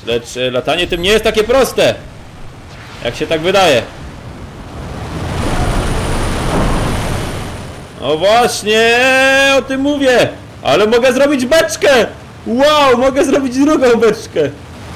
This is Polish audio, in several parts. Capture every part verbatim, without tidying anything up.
Lecz e, latanie tym nie jest takie proste, jak się tak wydaje. No właśnie, o tym mówię. Ale mogę zrobić beczkę. Wow, mogę zrobić drugą beczkę.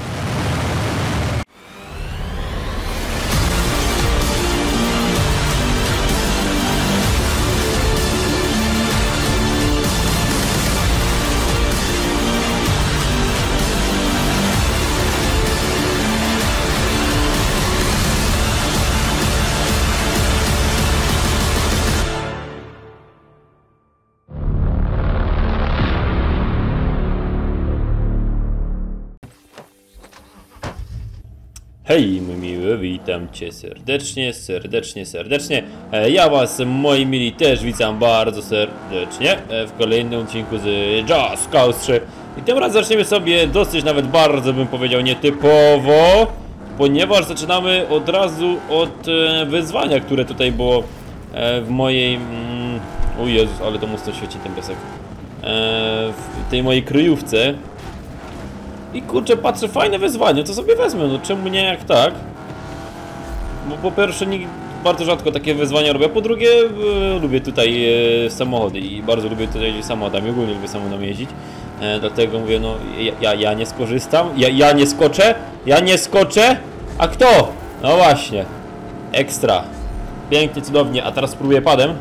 Hej, mój miły, witam cię serdecznie, serdecznie, serdecznie. E, ja was, moi mili, też witam bardzo serdecznie e, w kolejnym odcinku z Just Cause trzy. I tym razem zaczniemy sobie dosyć, nawet bardzo bym powiedział, nietypowo, ponieważ zaczynamy od razu od e, wyzwania, które tutaj było e, w mojej... Mm, o Jezus, ale to mocno świeci ten piesek. E, w tej mojej kryjówce. I kurczę, patrzę, fajne wyzwanie, to sobie wezmę, no czemu nie jak tak? Bo po pierwsze, nie, bardzo rzadko takie wyzwania robię, po drugie, e, lubię tutaj e, samochody i bardzo lubię tutaj jeździć samochodami, ogólnie lubię samochodem jeździć. E, dlatego mówię, no ja, ja, ja nie skorzystam, ja, ja nie skoczę, ja nie skoczę, a kto? No właśnie, ekstra, pięknie, cudownie, a teraz spróbuję padem.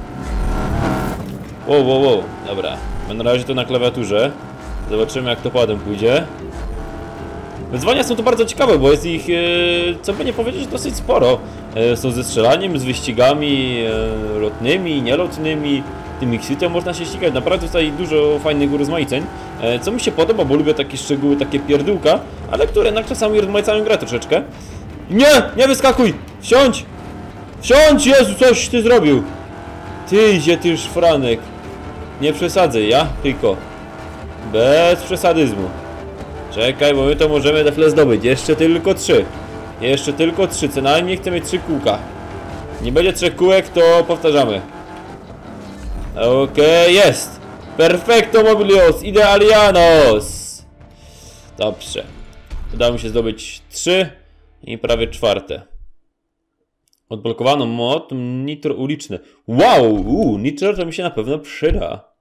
Wow, wow, wow, dobra, na razie to na klawiaturze. Zobaczymy, jak to padem pójdzie. Wyzwania są to bardzo ciekawe, bo jest ich, e, co by nie powiedzieć, dosyć sporo. E, są ze strzelaniem, z wyścigami e, lotnymi, nielotnymi. Tym X-Fitem można się ścigać. Naprawdę tutaj dużo fajnych urozmaiceń. E, co mi się podoba, bo lubię takie szczegóły, takie pierdółka, ale które jednak czasami urozmaicają grę troszeczkę. Nie! Nie wyskakuj! Wsiądź! Wsiądź! Jezu, coś ty zrobił! Ty, idzie ty już Franek. Nie przesadzaj, ja? Tylko. Bez przesadyzmu. Czekaj, bo my to możemy defle zdobyć. Jeszcze tylko trzy. Jeszcze tylko trzy. Co najmniej chcę mieć trzy kółka. Nie będzie trzech kółek, to powtarzamy. Okej, okay, jest. Perfecto mobilios. Idealianos. Dobrze. Udało mi się zdobyć trzy i prawie czwarte. Odblokowano mod nitro uliczne. Wow, uu, nitro to mi się na pewno przyda.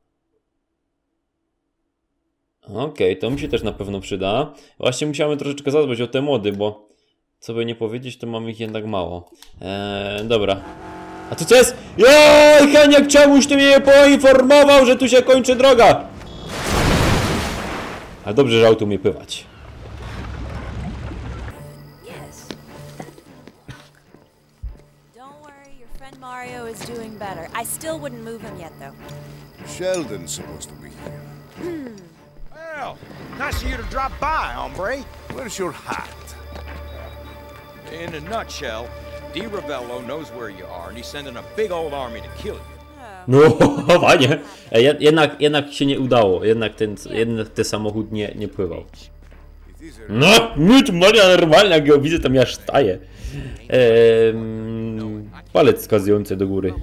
Okej, okay, to mi się też na pewno przyda. Właśnie musiałem troszeczkę zadbać o te mody, bo co by nie powiedzieć, to mam ich jednak mało. Eee, dobra. A tu co jest? Joj, Heniek, czemuś ty mnie nie poinformował, że tu się kończy droga? Ale dobrze, że auto umie pływać. Mario is doing better. I still wouldn't move him yet, though. Sheldon's supposed to be here. Hmm. Well, nice of you to drop by, hombre. Where's your hat? In a nutshell, Di Ravello knows where you are, and he's sending a big old army to kill you. No, fajnie. Jednak, jednak się nie udało. Jednak ten, jednak ten samochód nie, nie pływał. No, nic Maria normalnie, jak go widzę, to mi aż staje. Ehm, palec wskazujący do góry.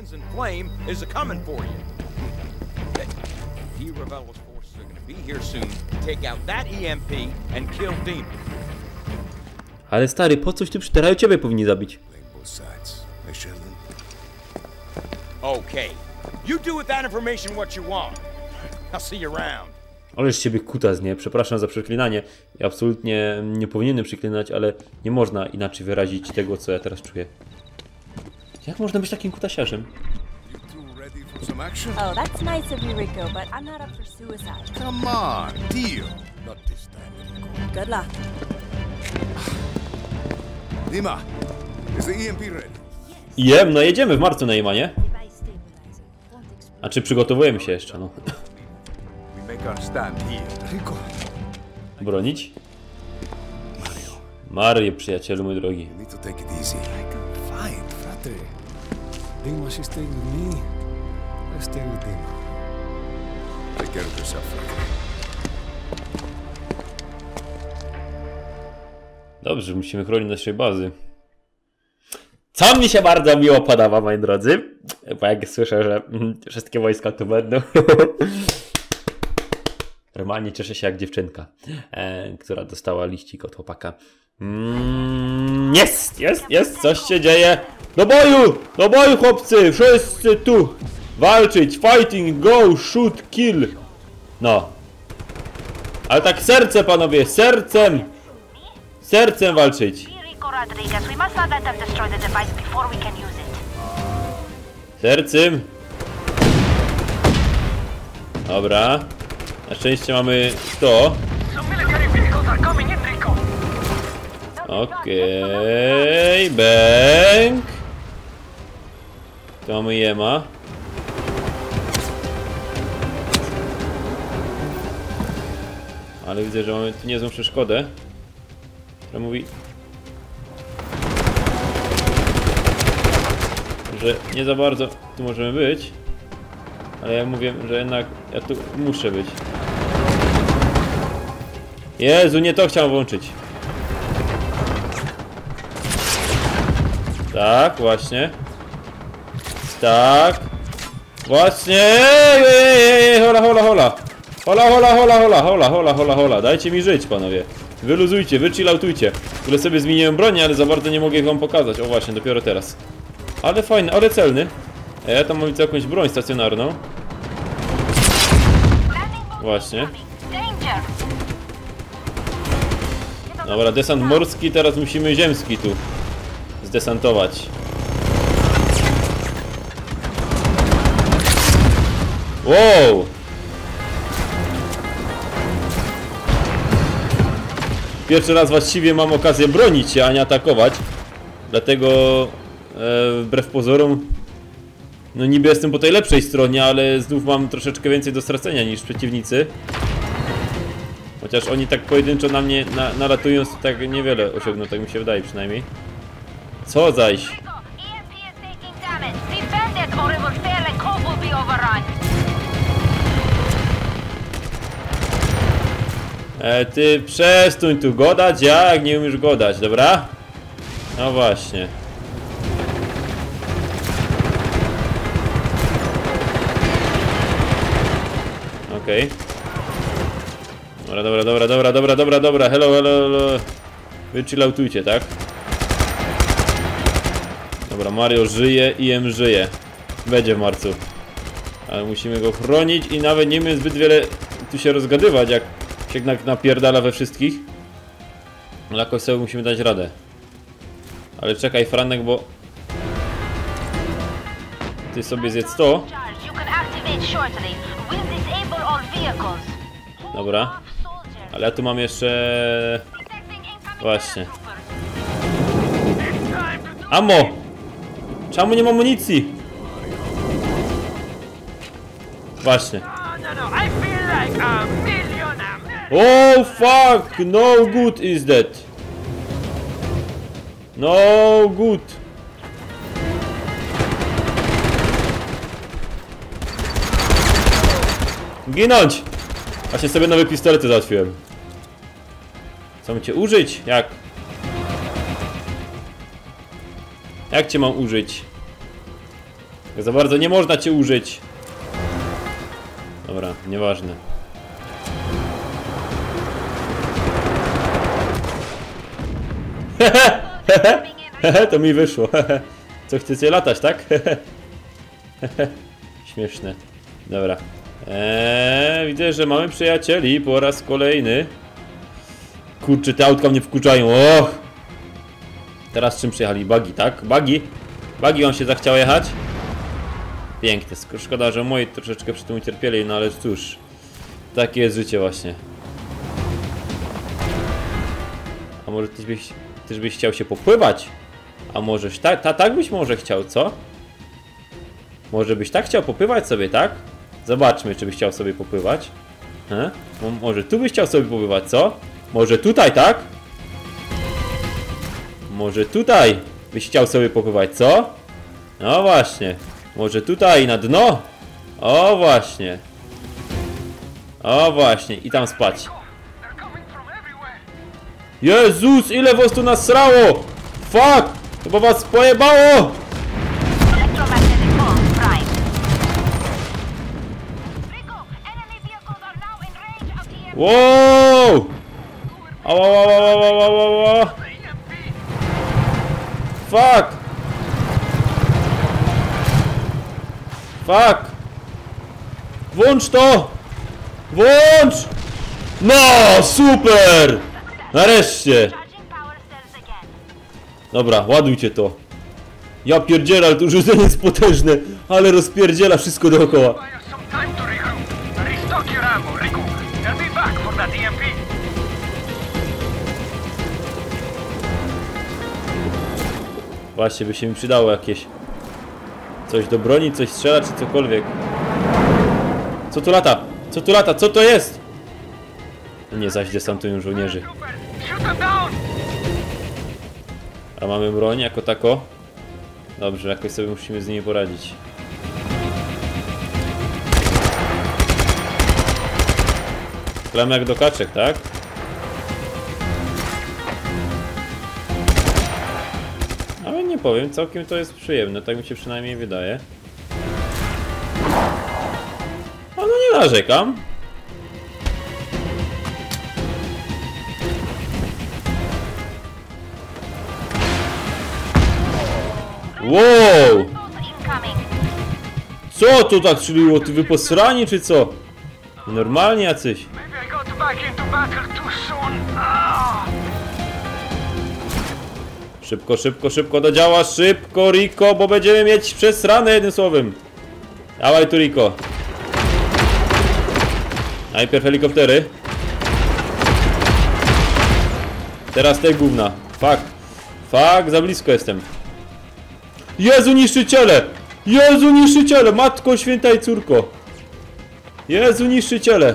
Ale stary, po coś tu przyterają, ciebie powinni zabić. Okay, you do with that information what you want. I'll see you around. Ależ z ciebie kutas, nie? Przepraszam za przeklinanie. Ja absolutnie nie powinienem przeklinać, ale nie można inaczej wyrazić tego, co ja teraz czuję. Jak można być takim kutasiarzem? Oh, that's nice of you, Rico, but I'm not up for suicide. Come on, deal. Not this time. Good luck. Dima, is the E M P ready? Jem, no jedziemy w marcu na Imanie. A czy przygotowujemy się jeszcze, no. Bronić? Mario, przyjacielu mój drogi. Dima should stay with me. I stay with Dima. Take care of yourself, Frankie. Dobrze, musimy chronić naszej bazy. Co mi się bardzo miło podoba, moi drodzy, bo jak słyszę, że wszystkie wojska tu będą, Normalnie cieszę się jak dziewczynka, e, która dostała liścik od chłopaka. Mm, jest, jest, jest, coś się dzieje. Do boju, do boju chłopcy, wszyscy tu. Walczyć, fighting, go, shoot, kill. No. Ale tak serce panowie, sercem. Sercem walczyć. Rodriguez, we must not let them destroy the device before we can use it. Sercem. Dobra. Na szczęście mamy to. Okej, okay. Bang. Tu mamy jema. Ale widzę, że mamy tu niezłą przeszkodę, która mówi, że nie za bardzo tu możemy być. Ale ja mówię, że jednak ja tu muszę być. Jezu, nie to chciałem włączyć. Tak, właśnie. Tak. Właśnie. Ej, ej, ej, hola, hola, hola. Hola, hola, hola, hola, hola, hola, hola, hola. Dajcie mi żyć, panowie. Wyluzujcie, wychillautujcie. W ogóle sobie zmieniłem broń, ale za bardzo nie mogę wam pokazać. O właśnie, dopiero teraz. Ale fajny, ale celny. A ja tam mam widzę jakąś broń stacjonarną. Właśnie. Dobra, desant morski, teraz musimy ziemski tu zdesantować. Wow! Pierwszy raz właściwie mam okazję bronić się, a nie atakować. Dlatego e, wbrew pozorom, no niby jestem po tej lepszej stronie, ale znów mam troszeczkę więcej do stracenia niż przeciwnicy. Chociaż oni tak pojedynczo na mnie na, nalatując, tak niewiele osiągną, tak mi się wydaje przynajmniej. Co zaś? E, ty przestań tu godać, jak nie umiesz godać, dobra? No właśnie. Okej. Okay. Dobra, dobra, dobra, dobra, dobra, dobra, dobra, hello, hello, hello. Wychillautujcie, tak? Dobra, Mario żyje i em żyje. Będzie w marcu. Ale musimy go chronić i nawet nie umiem zbyt wiele tu się rozgadywać, jak się jednak napierdala we wszystkich. Ale jakoś sobie musimy dać radę. Ale czekaj, Franek, bo ty sobie zjedz to. Dobra. Ale ja tu mam jeszcze... Właśnie. Ammo! Czemu nie mam amunicji? Właśnie. Oh fuck! No good is that. No good. Ginąć! Właśnie sobie nowe pistolety załatwiłem. Co mam cię użyć? Jak? Jak cię mam użyć? Za bardzo nie można cię użyć. Dobra, nieważne. Hehe, to mi wyszło. Co, chcecie latać, tak? Śmieszne. Dobra. Eee, widzę, że mamy przyjacieli po raz kolejny. Kurczę, te autka mnie wkurzają. Och! Teraz czym przyjechali? Buggy, tak? Buggy? Buggy wam się zachciało jechać? Piękne. Szkoda, że moi troszeczkę przy tym ucierpieli, no ale cóż. Takie jest życie właśnie. A może ty byś, też byś chciał się popływać? A możeś tak, ta, tak byś może chciał, co? Może byś tak chciał popływać sobie, tak? Zobaczmy, czy byś chciał sobie popływać. He? Może tu byś chciał sobie popływać, co? Może tutaj, tak? Może tutaj byś chciał sobie popływać, co? No właśnie. Może tutaj na dno? O właśnie. O właśnie. I tam spać. Jezus, ile was tu nasrało! Fuck! Chyba was pojebało! Wow! Ała, ała, ała, ała, ała, ała. Fuck! Fuck! Włącz to! Włącz! No, super! Nareszcie! Charging power cells again. Dobra, ładujcie to. Ja pierdzielę, ale to urządzenie jest potężne, ale rozpierdziela wszystko dookoła. Buy us some time to regroup. Restock your ammo, Riku. I'll be back for that E M P. Właśnie, by się mi przydało jakieś coś do broni, coś strzela, czy cokolwiek. Co tu lata? Co tu lata? Co to jest? Nie zaś desantują żołnierzy. Super. Shoot them down. A mamy broń jako tako? Dobrze, jakoś sobie musimy z nimi poradzić. Strzelamy jak do kaczek, tak? Ale nie powiem, całkiem to jest przyjemne, tak mi się przynajmniej wydaje. A no nie narzekam. Wow! Incoming. Co to tak strzeliło? Ty wy posrani czy co? Normalnie jacyś. Maybe I got back into battle too soon. Ah. Szybko, szybko, szybko do działa, szybko Rico, bo będziemy mieć przesrane jednym słowem. Dawaj tu Rico. Najpierw helikoptery. Teraz te gówna. Fuck. Fuck, za blisko jestem. Jezu niszczyciele! Jezu niszczyciele! Matko święta i córko! Jezu niszczyciele!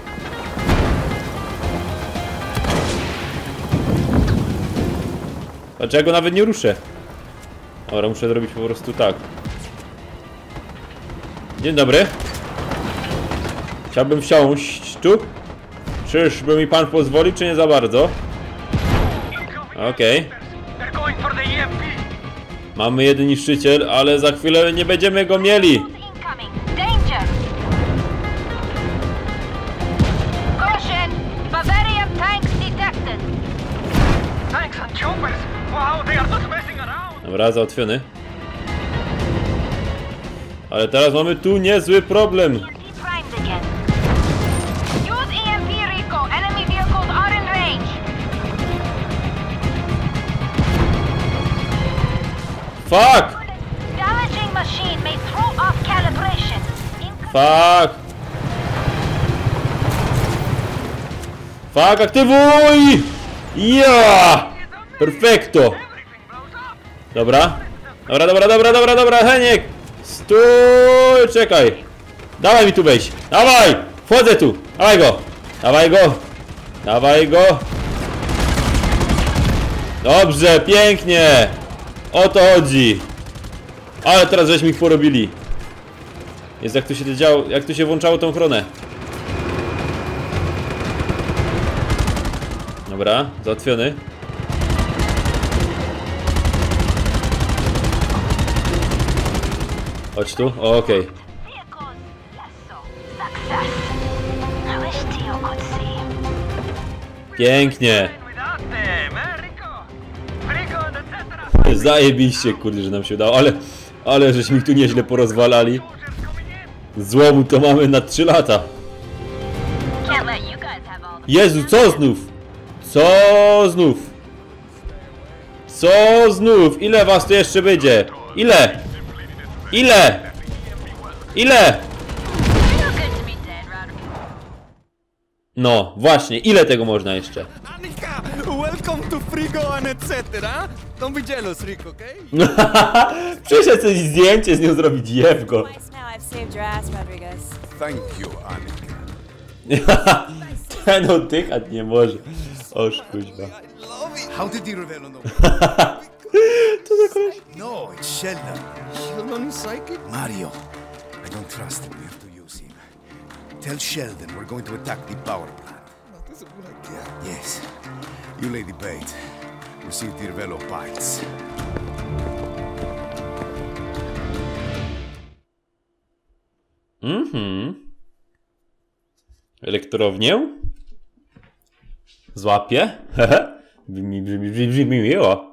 Patrz, ja go nawet nie ruszę. Dobra, muszę zrobić po prostu tak. Dzień dobry. Chciałbym wsiąść tu. Czyżby mi pan pozwoli, czy nie za bardzo? Okej. Okay. They're going for the E M P. Mamy jeden niszczyciel, ale za chwilę nie będziemy go mieli. Incoming. Danger. Caution. Bavarian tanks detected. Tanks and choppers. Wow, they are not messing around. Dobra, załatwiony. Ale teraz mamy tu niezły problem. E M P primed again. Use E M P, Rico. Enemy vehicles are in range. Fuck! Damaging machine may throw off calibration. Incoming. Fuck! Fuck, aktywuj! Ja! Perfekto! Dobra. Dobra, dobra, dobra, dobra, dobra, Heniek! Stój! Czekaj! Dawaj mi tu wejść! Dawaj! Wchodzę tu! Dawaj go! Dawaj go! Dawaj go! Dobrze, pięknie! O to chodzi! Ale teraz żeśmy ich porobili. Jest jak tu się to działo, jak tu się włączało tą ochronę. Dobra, załatwiony. Chodź tu, o, okej. Okay. Vehicles. Yes, so. Success. I wish Tio could see. Pięknie. Without them, eh, Rico? Rico and et cetera. Zajebiście, kurde, że nam się udało, ale... Ale żeśmy ich tu nieźle porozwalali. Soldiers coming in. Złomu to mamy na trzy lata. Can't let you guys have all the Jezu, co znów? Co znów? Co znów? Ile was tu jeszcze będzie? Ile? Ile? Ile? Feel good to be dead, Roderick. No, właśnie, ile tego można jeszcze? Annika, welcome to Frigo and et cetera. Don't be jealous, Rick, okay? Przyszedł coś zdjęcie z nią zrobić, jeb go. Twice now I've saved your ass, Rodriguez. Thank you, Annika. Ten oddychać nie może. Oż kuźba. How did the Ravello know? Co za koleś? No, it's Sheldon. Sheldon is psychic? Mario. I don't trust him. We have to use him. Tell Sheldon we're going to attack the power plant. That's a good idea. Yes. You lay the bait. We'll see if the Ravello bites. Mhm. Elektrownię? złapie. Hehe. Brzmi, brzmi, brzmi, brzmi miło.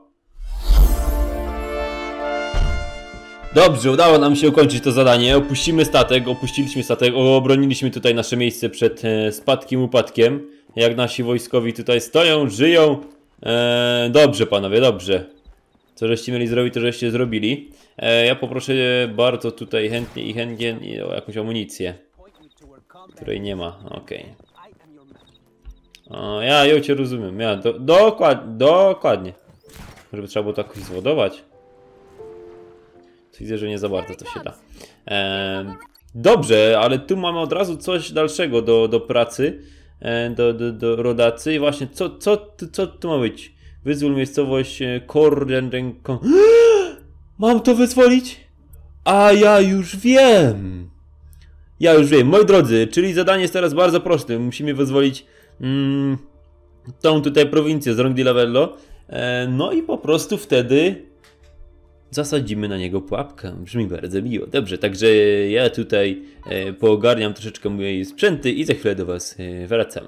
Dobrze, udało nam się ukończyć to zadanie. Opuścimy statek, opuściliśmy statek, obroniliśmy tutaj nasze miejsce przed e, spadkiem, upadkiem. Jak nasi wojskowi tutaj stoją, żyją. E, dobrze panowie, dobrze. Co żeście mieli zrobić, to żeście zrobili. E, ja poproszę bardzo tutaj chętnie i chętnie i o jakąś amunicję, której nie ma, okej. Okay. Ja ją cię rozumiem, ja do, dokładnie, dokładnie. Żeby trzeba było to jakoś zładować. Widzę, że nie za bardzo to się da. E, dobrze, ale tu mamy od razu coś dalszego do, do pracy, e, do, do, do rodacy. I właśnie, co, co, co tu ma być? Wyzwól miejscowość Kordenko. Mam to wyzwolić? A ja już wiem. Ja już wiem, moi drodzy, czyli zadanie jest teraz bardzo proste. Musimy wyzwolić mm, tą tutaj prowincję z Rondi Lavello. E, no i po prostu wtedy zasadzimy na niego pułapkę. Brzmi bardzo miło. Dobrze, także ja tutaj e, poogarniam troszeczkę moje sprzęty i za chwilę do was e, wracam.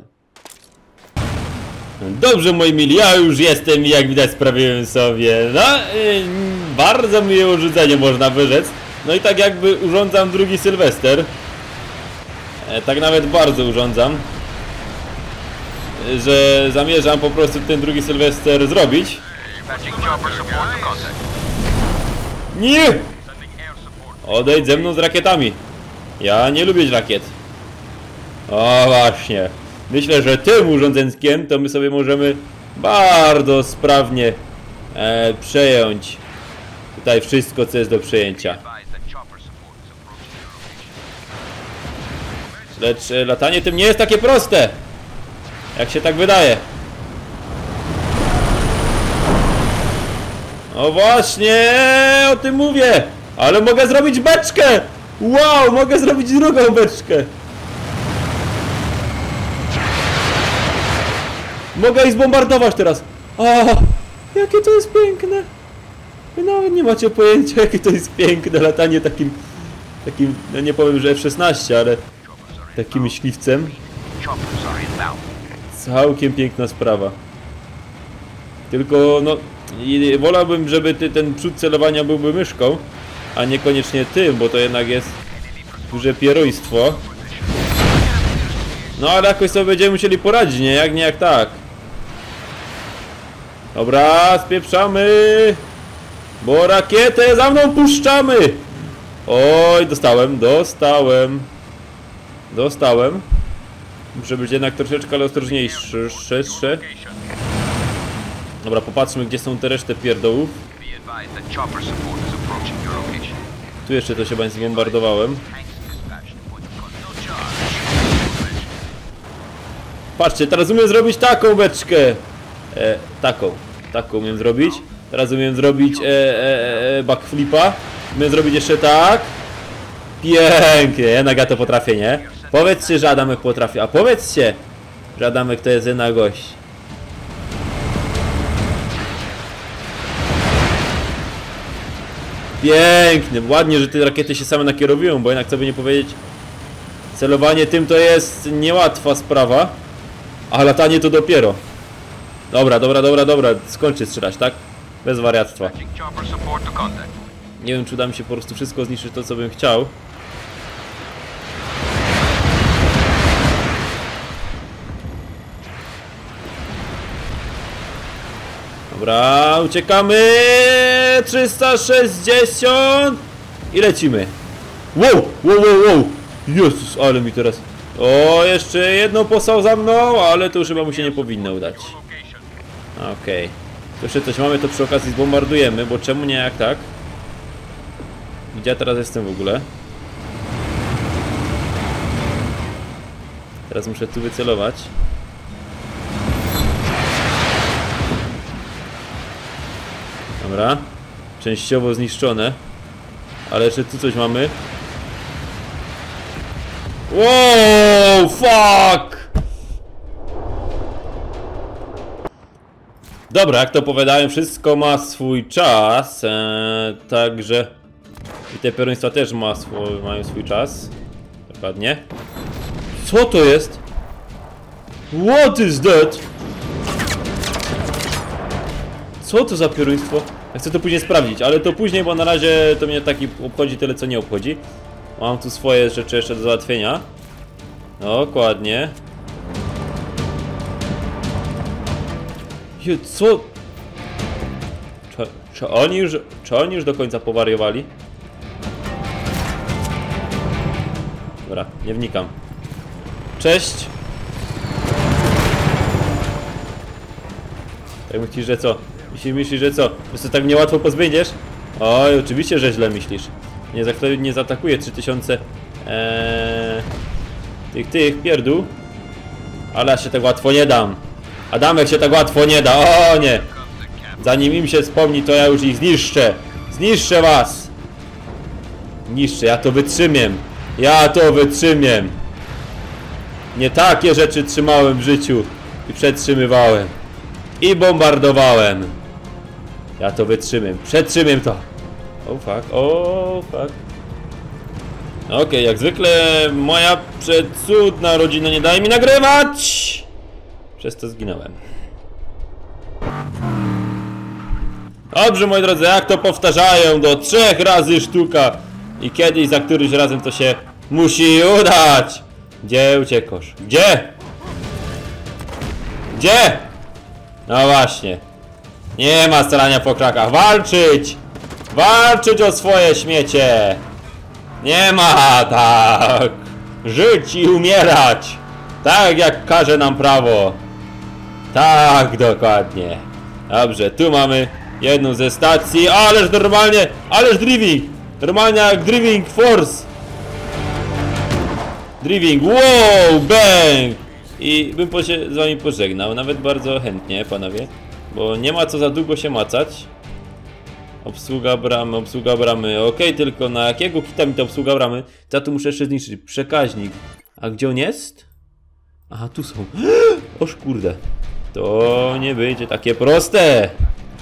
Dobrze, moi mili, ja już jestem i jak widać sprawiłem sobie, no, yy, bardzo miłe urządzenie, można wyrzec. No i tak jakby urządzam drugi Sylwester. E, tak nawet bardzo urządzam. E, że zamierzam po prostu ten drugi Sylwester zrobić. Nie! Odejdź ze mną z rakietami. Ja nie lubię rakiet. O właśnie. Myślę, że tym urządzeniem to my sobie możemy bardzo sprawnie e, przejąć tutaj wszystko, co jest do przejęcia. Lecz e, latanie tym nie jest takie proste, jak się tak wydaje. No właśnie, o tym mówię. Ale mogę zrobić beczkę. Wow, mogę zrobić drugą beczkę. Mogę ich zbombardować teraz. O, jakie to jest piękne. Wy nawet nie macie pojęcia, jakie to jest piękne latanie takim, takim, no nie powiem, że F szesnaście, ale takim myśliwcem. Całkiem piękna sprawa. Tylko, no, i wolałbym, żeby ty, ten przód celowania byłby myszką, a niekoniecznie tym, bo to jednak jest duże pierojstwo. No, ale jakoś sobie będziemy musieli poradzić, nie? Jak nie, jak tak. Dobra, spieprzamy. Bo rakietę za mną puszczamy. Oj, dostałem, dostałem. Dostałem. Muszę być jednak troszeczkę, ale ostrożniejszy. Dobra, popatrzmy, gdzie są te reszty pierdołów. Tu jeszcze to się chyba zbombardowałem. Patrzcie, teraz umiem zrobić taką beczkę. E, taką, taką umiem zrobić. Teraz umiem zrobić e, e, e, backflipa. Umiem zrobić jeszcze tak. Pięknie, jednak ja to potrafię, nie? Powiedzcie, że Adamek potrafi, a powiedzcie, że Adamek to jest jedna gość. Pięknie, ładnie, że te rakiety się same nakierowują, bo jednak co by nie powiedzieć, celowanie tym to jest niełatwa sprawa, a latanie to dopiero. Dobra, dobra, dobra, dobra, skończę strzelać, tak? Bez wariactwa. Nie wiem, czy uda mi się po prostu wszystko zniszczyć to, co bym chciał. Dobra, uciekamy. Trzysta sześćdziesiąt i lecimy. Wow, wow, wow, wow. Jezus, ale mi teraz... O, jeszcze jedną posłał za mną, ale to już chyba mu się nie powinno udać. Okej. Okay. To jeszcze coś mamy, to przy okazji zbombardujemy, bo czemu nie, jak tak? Gdzie ja teraz jestem w ogóle? Teraz muszę tu wycelować. Dobra. Częściowo zniszczone. Ale jeszcze tu coś mamy. Wow, fuck! Dobra, jak to opowiadałem, wszystko ma swój czas. Eee, także... I te pieroństwa też ma swój, mają swój czas. Dokładnie. Co to jest? What is that? Co to za pioruństwo? Ja chcę to później sprawdzić, ale to później, bo na razie to mnie taki obchodzi tyle, co nie obchodzi. Mam tu swoje rzeczy jeszcze do załatwienia. Dokładnie. Je, co? Czy, czy, oni już, czy oni już do końca powariowali? Dobra, nie wnikam. Cześć! Jak myślisz, że co? Myślisz, myślisz, że co? Że sobie tak mnie łatwo pozbędziesz? Oj, oczywiście, że źle myślisz. Nie, za chwilę nie zaatakuje trzy tysiące ee, tych, tych pierdół. Ale ja się tak łatwo nie dam. Adamek się tak łatwo nie da, o nie! Zanim im się wspomni, to ja już ich zniszczę. Zniszczę was! Niszczę, ja to wytrzymiem. Ja to wytrzymiem. Nie takie rzeczy trzymałem w życiu i przetrzymywałem. I bombardowałem. Ja to wytrzymiem. Przetrzymiem to. O oh, fuck, o oh, fuck. Okej, okay, jak zwykle moja przecudna rodzina nie daje mi nagrywać. Przez to zginąłem. Dobrze, moi drodzy, jak to powtarzają do trzech razy sztuka. I kiedyś za któryś razem to się musi udać. Gdzie uciekasz? Gdzie? Gdzie? No właśnie. Nie ma starania po krakach. Walczyć! Walczyć o swoje śmiecie! Nie ma tak! Żyć i umierać! Tak jak każe nam prawo. Tak, dokładnie. Dobrze, tu mamy jedną ze stacji. Ależ normalnie, ależ driving! Normalnie jak driving force! Driving, wow, bang! I bym się z wami pożegnał, nawet bardzo chętnie, panowie. Bo nie ma co za długo się macać. Obsługa bramy, obsługa bramy, okej, okay, tylko na jakiego kita mi ta obsługa bramy? To ja tu muszę jeszcze zniszczyć. Przekaźnik. A gdzie on jest? Aha, tu są. Oż kurde. To nie będzie takie proste.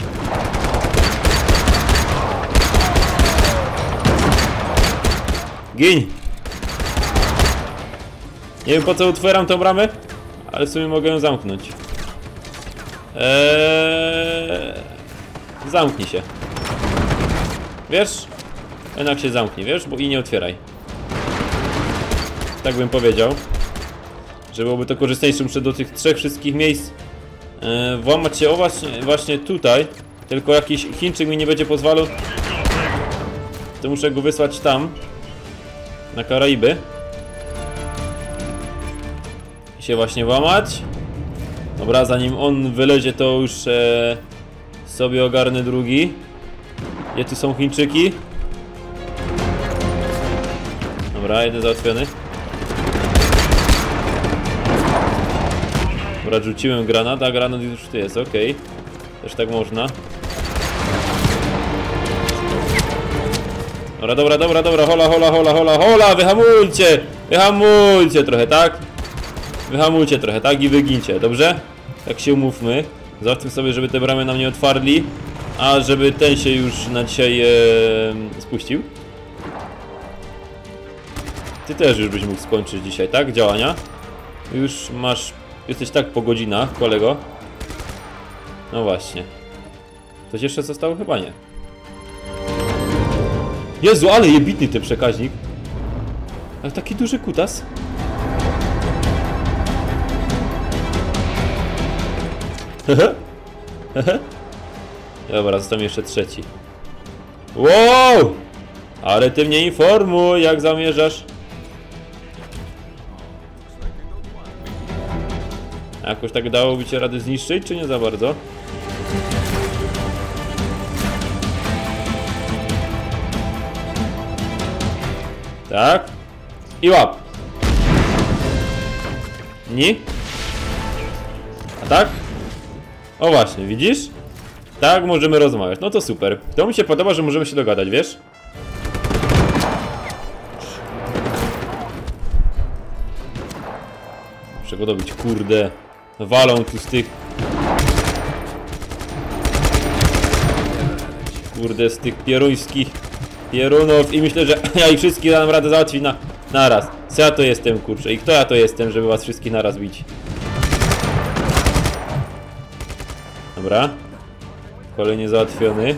Gin! Nie wiem, po co otwieram tą bramę, ale w sumie mogę ją zamknąć. Eee... Zamknij się. Wiesz? Jednak się zamknij, wiesz? Bo i nie otwieraj. Tak bym powiedział. Że byłoby to korzystniejsze. Muszę do tych trzech wszystkich miejsc eee, włamać się o właśnie, właśnie tutaj. Tylko jakiś Chińczyk mi nie będzie pozwalał. To muszę go wysłać tam. Na Karaiby. I się właśnie włamać. Dobra, zanim on wylezie, to już e, sobie ogarnę drugi. Gdzie tu są Chińczyki? Dobra, jeden załatwiony. Dobra, rzuciłem granat, a granat już tu jest, ok. Też tak można. Dobra, dobra, dobra, dobra, hola, hola, hola, hola, hola, wyhamujcie! Wyhamujcie trochę, tak? Wyhamujcie trochę, tak? I wygincie, dobrze? Tak się umówmy. Załatwmy sobie, żeby te bramy nam nie otwarli. A żeby ten się już na dzisiaj e, spuścił. Ty też już byś mógł skończyć dzisiaj, tak? Działania. Już masz... Jesteś tak po godzinach, kolego. No właśnie. Coś jeszcze zostało? Chyba nie. Jezu, ale jebitny ten przekaźnik. Ale taki duży kutas. Hehe. Hehe. Dobra, został mi jeszcze trzeci. Wow! Ale ty mnie informuj, jak zamierzasz. Jakoś tak dałoby cię radę zniszczyć, czy nie za bardzo? Tak. I łap. Nie? A tak? O właśnie, widzisz? Tak, możemy rozmawiać. No to super. To mi się podoba, że możemy się dogadać, wiesz? Muszę go dobić, kurde. Walą tu z tych... Kurde, z tych pieruńskich pierunów. I myślę, że ja ich wszystkich dam radę załatwić na, na raz. Co ja to jestem, kurczę? I kto ja to jestem, żeby was wszystkich na raz bić? Dobra. Kolejnie załatwiony.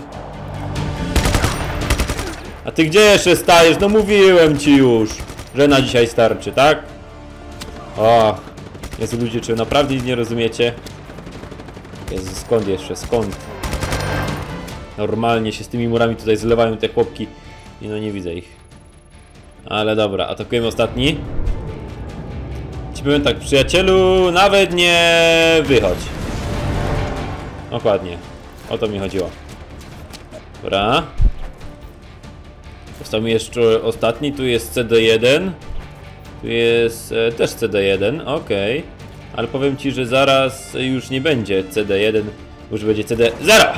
A ty gdzie jeszcze stajesz? No mówiłem ci już, że na dzisiaj starczy, tak? Och, Jezu ludzie, czy naprawdę nic nie rozumiecie? Jezu, skąd jeszcze, skąd? Normalnie się z tymi murami tutaj zlewają te chłopki i no nie widzę ich. Ale dobra, atakujemy ostatni. Ci powiem tak, przyjacielu, nawet nie wychodź. Dokładnie, o to mi chodziło. Dobra. Został mi jeszcze ostatni, tu jest C D jeden. Tu jest e, też C D jeden, okej. Okay. Ale powiem ci, że zaraz już nie będzie C D jeden, już będzie C D zero.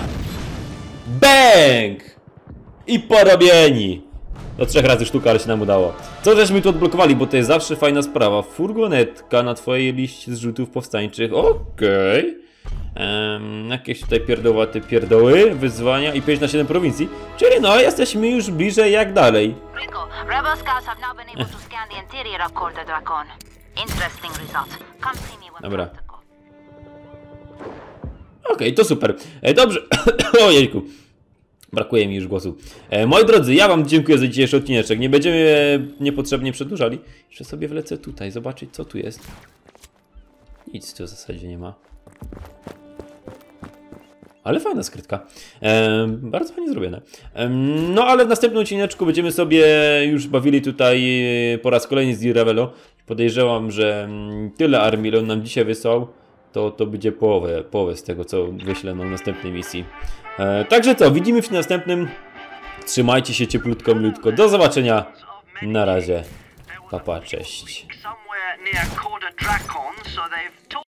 Bang! I porobieni! Do trzech razy sztuka, ale się nam udało. Co żeśmy tu odblokowali, bo to jest zawsze fajna sprawa. Furgonetka na twojej liście zrzutów powstańczych, okej. Okay. Um, jakieś tutaj pierdołate pierdoły, wyzwania i pięć na siedem prowincji. Czyli no, jesteśmy już bliżej jak dalej. Rico, rebel scouts have now been able to scan the interior of Cor de Dracon. Interesting results. Come see me when Dobra. practical. Okej, okay, to super. E, dobrze. Ojejku. Brakuje mi już głosu. E, moi drodzy, ja wam dziękuję za dzisiejszy odcineczek. Nie będziemy e, niepotrzebnie przedłużali. Jeszcze sobie wlecę tutaj, zobaczyć co tu jest. Nic tu w zasadzie nie ma. Ale fajna skrytka. E, bardzo fajnie zrobione. E, no ale w następnym odcineczku będziemy sobie już bawili tutaj po raz kolejny z Di Ravello. Podejrzewam, że tyle armii, ile on nam dzisiaj wysłał, to, to będzie połowę, połowę z tego, co wyślę nam w następnej misji. E, także co, widzimy się w następnym. Trzymajcie się cieplutko, milutko. Do zobaczenia. Na razie. Pa, pa, cześć. Somewhere near Cor de Dracon, so they've